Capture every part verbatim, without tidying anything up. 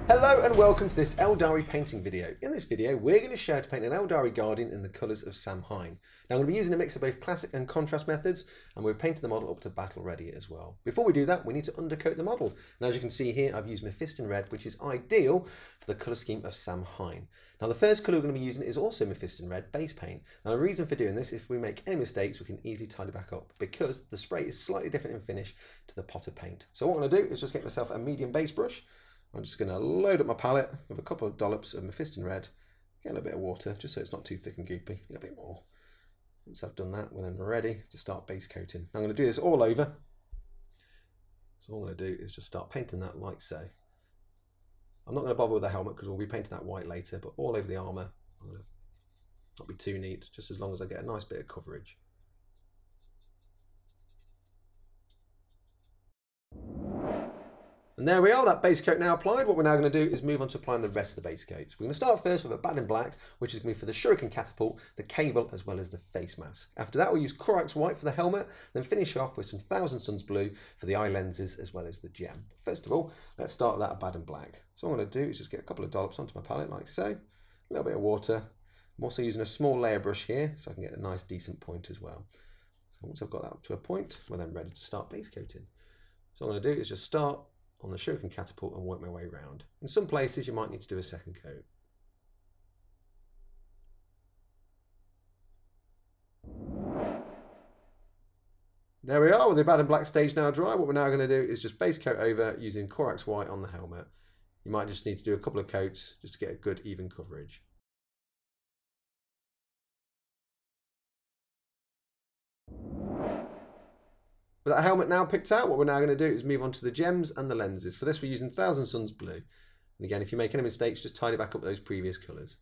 Hello and welcome to this Aeldari painting video. In this video we're going to show how to paint an Aeldari Guardian in the colours of Saim-Hann. Now I'm going to be using a mix of both classic and contrast methods, and we're painting the model up to battle ready as well. Before we do that we need to undercoat the model, and as you can see here I've used Mephiston Red, which is ideal for the colour scheme of Saim-Hann. Now the first colour we're going to be using is also Mephiston Red base paint. Now the reason for doing this is if we make any mistakes we can easily tidy back up, because the spray is slightly different in finish to the pot of paint. So what I'm going to do is just get myself a medium base brush. I'm just going to load up my palette with a couple of dollops of Mephiston Red, get a little bit of water just so it's not too thick and goopy, a little bit more. Once I've done that, we're then ready to start base coating. I'm going to do this all over. So all I'm going to do is just start painting that like so. I'm not going to bother with the helmet because we'll be painting that white later, but all over the armour, I'm going to not be too neat, just as long as I get a nice bit of coverage. And there we are, that base coat now applied. What we're now going to do is move on to applying the rest of the base coats. We're going to start first with a Bad in Black, which is going to be for the shuriken catapult, the cable, as well as the face mask. After that we'll use Korax White for the helmet, then finish off with some Thousand Suns Blue for the eye lenses, as well as the gem. First of all, let's start with that Bad in Black. So what I'm going to do is just get a couple of dollops onto my palette like so, a little bit of water. I'm also using a small layer brush here so I can get a nice decent point as well. So once I've got that up to a point, we're then ready to start base coating. So what I'm going to do is just start on the shuriken catapult and work my way around. In some places you might need to do a second coat. There we are, with the Bad in Black stage now dry. What we're now going to do is just base coat over using Korax White on the helmet. You might just need to do a couple of coats just to get a good even coverage. With that helmet now picked out, what we're now going to do is move on to the gems and the lenses. For this we're using Thousand Suns Blue. And again, if you make any mistakes, just tidy back up those previous colours.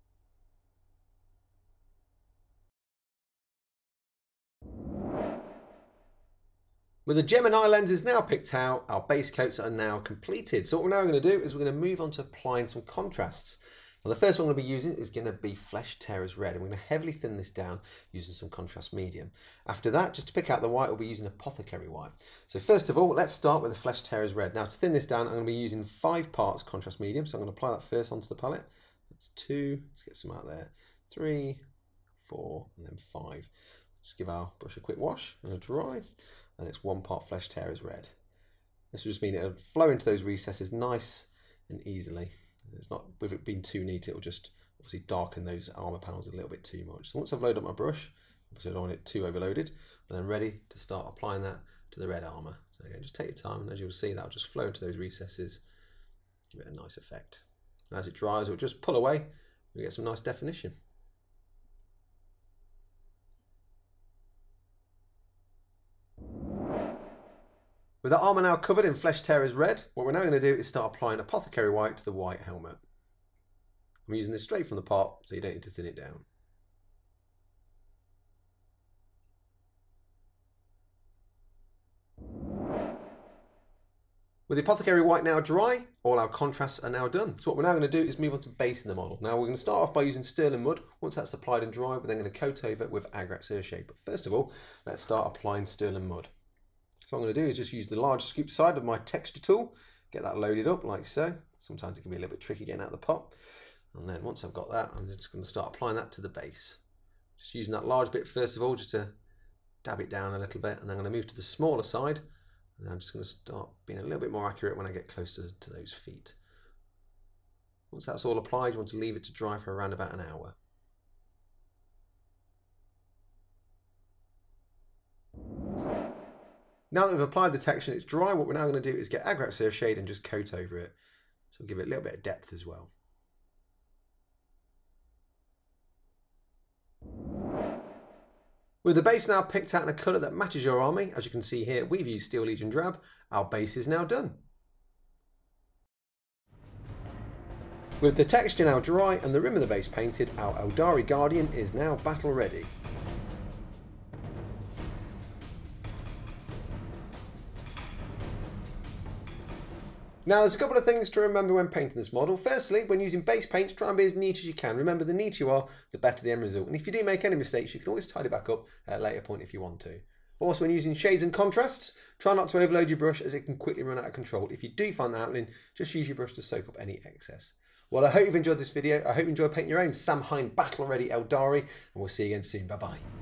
With the gem and eye lenses now picked out, our base coats are now completed. So what we're now going to do is we're going to move on to applying some contrasts. Now the first one I'm going to be using is going to be Flesh Tearers Red, and we're going to heavily thin this down using some contrast medium. After that, just to pick out the white, we'll be using Apothecary White. So first of all, let's start with the Flesh Tearers Red. Now to thin this down, I'm going to be using five parts contrast medium, so I'm going to apply that first onto the palette. That's two, let's get some out there, three, four, and then five. Just give our brush a quick wash and a dry, and it's one part Flesh Tearers Red. This will just mean it'll flow into those recesses nice and easily. It's not, with it being too neat, it'll just obviously darken those armour panels a little bit too much. So once I've loaded up my brush, obviously I don't want it too overloaded, I'm then ready to start applying that to the red armour. So again, just take your time, and as you'll see, that'll just flow into those recesses, give it a nice effect. And as it dries, it'll just pull away, we get some nice definition. With the armour now covered in Flesh Tearers Red, what we're now going to do is start applying Apothecary White to the white helmet. I'm using this straight from the pot, so you don't need to thin it down. With the Apothecary White now dry, all our contrasts are now done. So what we're now going to do is move on to basing the model. Now we're going to start off by using Sterling Mud. Once that's applied and dry, we're then going to coat over with Agrax Earthshade. But first of all, let's start applying Sterling Mud. So what I'm going to do is just use the large scoop side of my texture tool, get that loaded up like so. Sometimes it can be a little bit tricky getting out of the pot. And then once I've got that, I'm just going to start applying that to the base. Just using that large bit first of all, just to dab it down a little bit. And then I'm going to move to the smaller side. And I'm just going to start being a little bit more accurate when I get close to, to those feet. Once that's all applied, you want to leave it to dry for around about an hour. Now that we've applied the texture and it's dry, what we're now going to do is get Agrax Earthshade and just coat over it. So we'll give it a little bit of depth as well. With the base now picked out in a colour that matches your army, as you can see here, we've used Steel Legion Drab. Our base is now done. With the texture now dry and the rim of the base painted, our Aeldari Guardian is now battle ready. Now there's a couple of things to remember when painting this model. Firstly, when using base paints, try and be as neat as you can. Remember, the neater you are, the better the end result. And if you do make any mistakes, you can always tidy back up at a later point if you want to. Also, when using shades and contrasts, try not to overload your brush as it can quickly run out of control. If you do find that happening, just use your brush to soak up any excess. Well, I hope you've enjoyed this video. I hope you enjoyed painting your own Saim-Hann battle-ready Aeldari, and we'll see you again soon. Bye-bye.